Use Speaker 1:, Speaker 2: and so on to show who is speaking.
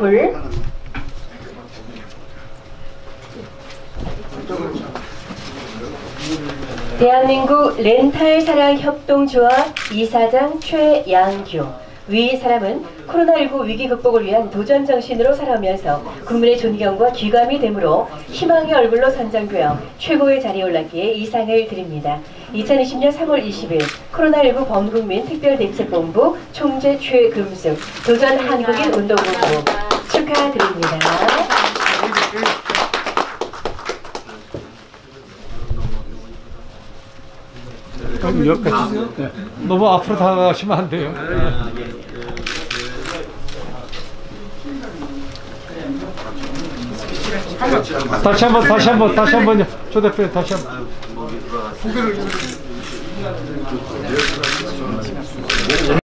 Speaker 1: 불. 대한민국 렌탈사랑협동조합 이사장 최양규. 위 사람은 코로나19 위기 극복을 위한 도전 정신으로 살아오면서 국민의 존경과 귀감이 되므로 희망의 얼굴로 선정되어 최고의 자리에 올랐기에 이 상을 드립니다. 2020년 3월 20일 코로나19 범국민 특별대책본부 총재 최금숙 도전 한국인 운동본부 축하드립니다.
Speaker 2: 여기까지. 네. 너무 앞으로 다가가시면 안 돼요. 다시 한번 조 대표 다시 한번.